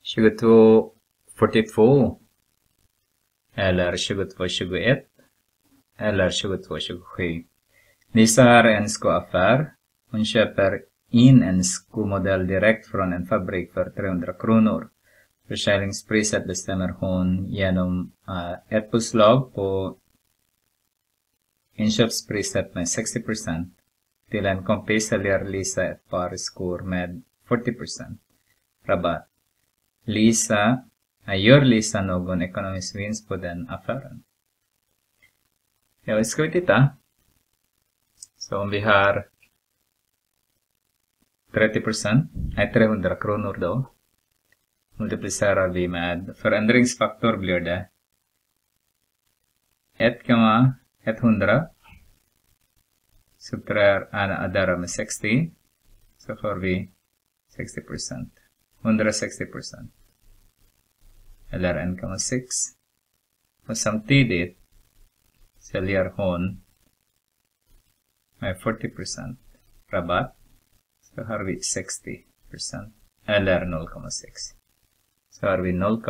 22:42 eller 22:21 eller 22:27. Lisa har en skoaffär. Hon köper in en skomodell direkt från en fabrik för 300 kronor. Försäljningspriset bestämmer hon genom ett påslag på inköpspriset med 60%. Till en kompis säljer Lisa ett par skor med 40% rabatt. Gör Lisa någon ekonomisk vinst på den affären? Ja, ska vi titta. Så om vi har 30%, 300 kronor då. Multiplicerar vi med förändringsfaktor blir det 1,100. Subtraherar adderar med 60. Så får vi 60%. 160%. Eller 1,6. Och samtidigt säljer hon med 40% rabatt. Så har vi 60%. Eller 0,6. Så har vi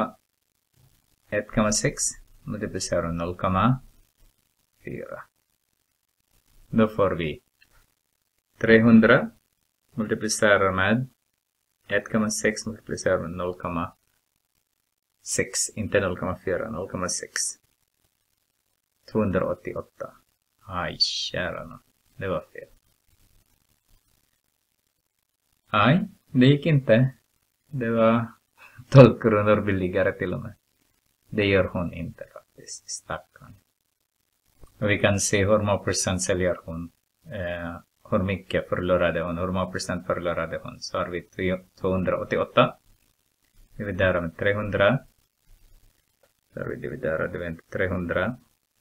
1,6 multiplicerar 0,4. Då får vi 300 multiplicerar med 1,6 multiplicerar med 0,6. Inte 0,4, 0,6. 288. Aj, kära nån. Det var fel. Aj, det gick inte. Det var 12 kronor billigare till och med. Det gör hon inte faktiskt. Stackarn. Och vi kan se hur många procent säljer hon. Hur mycket förlorade hon. Hur många procent förlorade hon. Så har vi 288. Dividerar med 300. Så har vi dividerat med 300.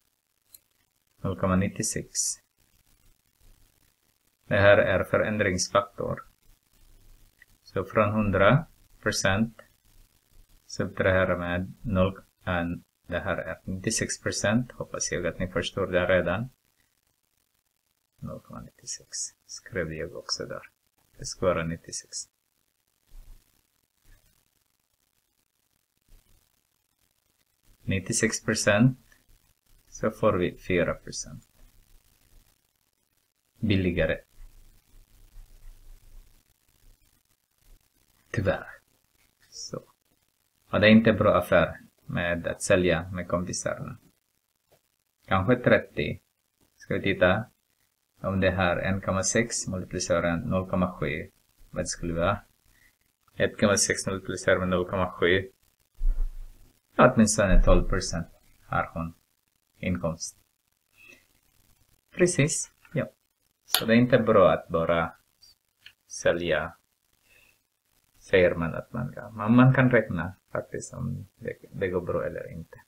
0,96. Det här är förändringsfaktor. Så från 100% subtraherar med 0. Det här är 96%. Hoppas jag att ni förstår det redan. 0,96. Skrev jag också där. Det ska vara 96. %. Så får vi 4%. Billigare. Tyvärr. Så. Och det är inte bra affär med att sälja med kompisarna. Kanske 30. Ska vi titta. Om det här 1,6 multiplicerar 0,7. Vad skulle det vara? 1,6 multiplicerar med 0,7. Åtminstone 12% har hon inkomst. Precis. Ja. Så det är inte bra att bara sälja. Säger man att man kan räkna faktiskt om det går bra eller inte.